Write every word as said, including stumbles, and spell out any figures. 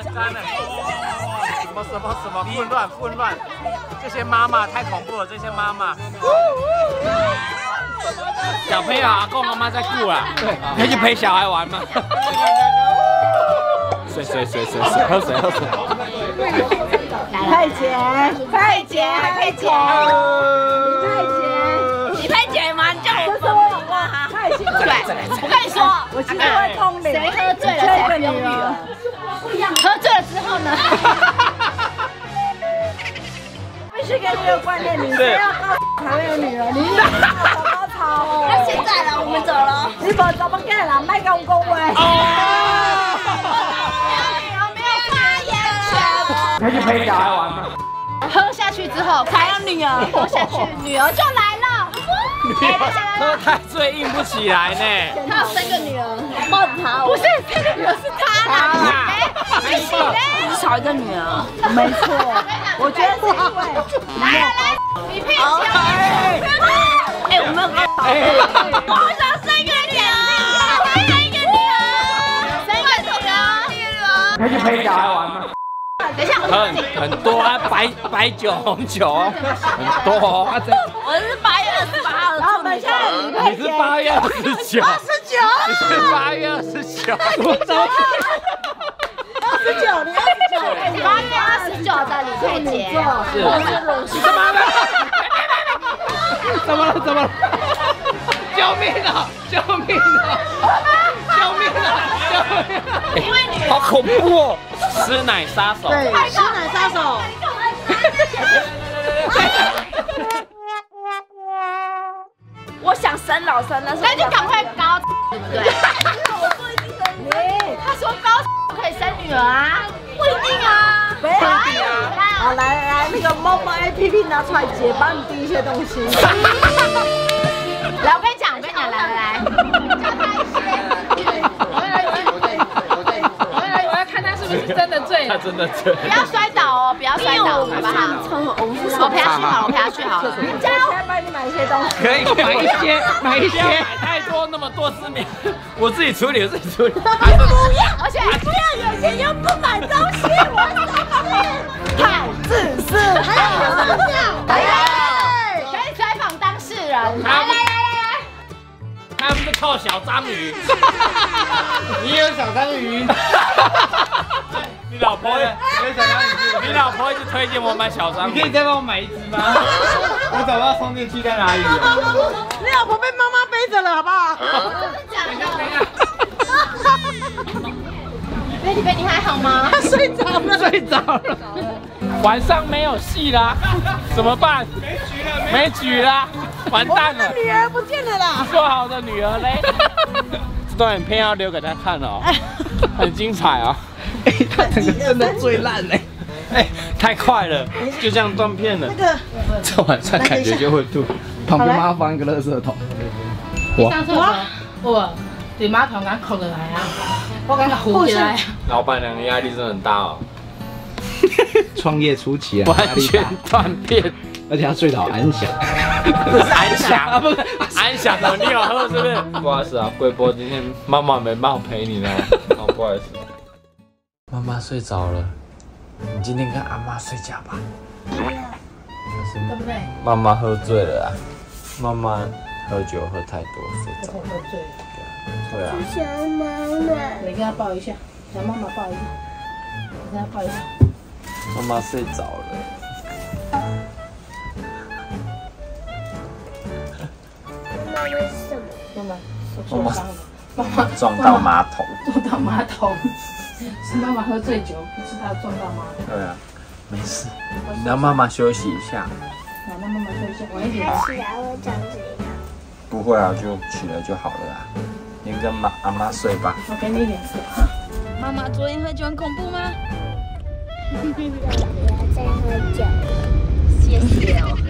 干了！什么什么什么混乱混乱！这些妈妈太恐怖了，这些妈妈。小朋友阿公阿妈在顾啊，对，可以去陪小孩玩吗？水水水水水，喝水喝水。 派遣，派遣，派遣，派遣，你派遣吗？你叫我说我哇，派遣。对，我跟你说，我其实会通灵。谁喝醉了才不用女儿？喝醉了之后呢？必须给你一个观念，你非要高才会有女儿，你要高高潮哦。那现在了，我们走了。你不怎么干了？卖公公喂。 可以去陪小孩玩吗？ 喝下去之后才有女儿，喝下去女儿就来了。 喝太醉硬不起来呢。 他有三个女儿，抱着他。不是，三个女儿是他啦。哎，不是嘞，少一个女儿。没错，我觉得是因为来来来，你骗钱。哎，我们我好想生一个女儿，生一个女儿，生一个女儿。 可以去陪小孩玩吗？ 等一下， 很很多啊，白白酒、红酒，很多啊。 我是八月二十八号的，然后我们现在你是八月二十九， 二十九， 你是八月二十九，我怎么？ 二十九，你二十九，八月二十九的李佩杰， 是我是鲁迅。 怎么了？怎么了？怎么了？救命啊！救命啊！救命啊！救命啊！因为你好恐怖哦！吃奶杀手， 对，吃奶杀手。我想生老生了，那就赶快高，对不对？我不一定生女。他说高可以生女儿啊，不一定啊，可以啊。好，来来来，那个某某 A P P 拿出来解，帮你订一些东西。来，我跟你讲，我跟你讲，来来来，教他一些。我要看他是不是真的醉了。 他真的醉。 不要摔倒哦，不要摔倒，好不好？我陪他去好了，我陪他去好了。加油！先帮你买一些东西。 可以买一些，买一些，买太多，那么多私密，我自己处理，我自己处理。 不要，而且不要有钱又不买东西，我太自私。还有什么笑？对，可以采访当事人。来来来来来， 他们是靠小章鱼，你有小章鱼。你老婆也有小章鱼，你老婆一直推荐我买小章鱼。你可以再帮我买一只吗？我找不到充电器在哪里。 你老婆被妈妈背着了，好不好？ 真的假的？贝蒂贝，你还好吗？ 他睡着了， 睡着了。晚上没有戏啦，怎么办？没局了，没局啦，完蛋了。 女儿不见了啦。 说好的女儿嘞？这段影片要留给他看哦，很精彩哦。哎，他整个真的最烂嘞！哎，太快了，就这样断片了。 那个， 这晚上感觉就会吐。旁边妈放一个垃圾桶。 我上厕所，我对马桶刚扣下来啊，我刚刚扶起来。 老板娘的压力真的很大哦。 创业初期啊， 完全断片， 而且他睡得好安详。 不是安详啊，不是安详的，你有喝是不是？不好意思啊，贵波今天妈妈没办法陪你呢，哦，不好意思。妈妈睡着了，你今天跟阿妈睡觉吧。 对不对？ 妈妈喝醉了啊，妈妈喝酒喝太多睡着了。 喝醉了。 对啊。 想妈妈。 你跟他抱一下，小妈妈抱一下，你跟他抱一下。 妈妈睡着了。 妈妈是什么？ 妈妈受伤了，妈妈撞到马桶。 撞到马桶，是妈妈喝醉酒，不是她撞到马桶。 对啊，没事，你让妈妈休息一下。 好，那妈妈休息，晚一点。 起来会长怎样？ 不会啊，就起来就好了啦。你跟妈阿妈睡吧。 我给你脸色。 妈妈昨天喝酒很恐怖吗？ 不要再喝酒。 谢谢哦。